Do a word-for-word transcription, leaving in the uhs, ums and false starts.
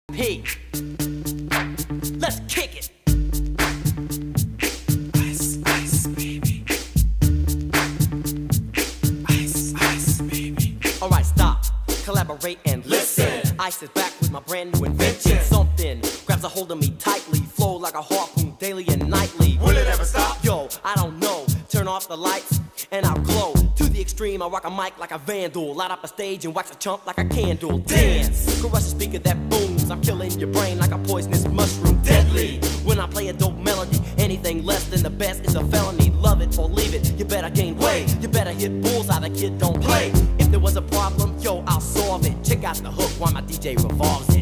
P. Let's kick it. Ice, ice, baby. Ice, ice, baby. Alright, stop, collaborate and listen. Ice is back with my brand new invention. Something grabs a hold of me tightly, flow like a harpoon daily and nightly. Will it ever stop? Yo, I don't know. Turn off the lights and I'll glow. To the extreme, I rock a mic like a vandal. Light up a stage and wax a chump like a candle. Dance, crush a speaker that booms. I'm killing your brain like a poisonous mushroom. Deadly, when I play a dope melody. Anything less than the best is a felony. Love it or leave it, you better gain weight. You better hit bullseye, the kid don't play. If there was a problem, yo, I'll solve it. Check out the hook while my D J revolves it.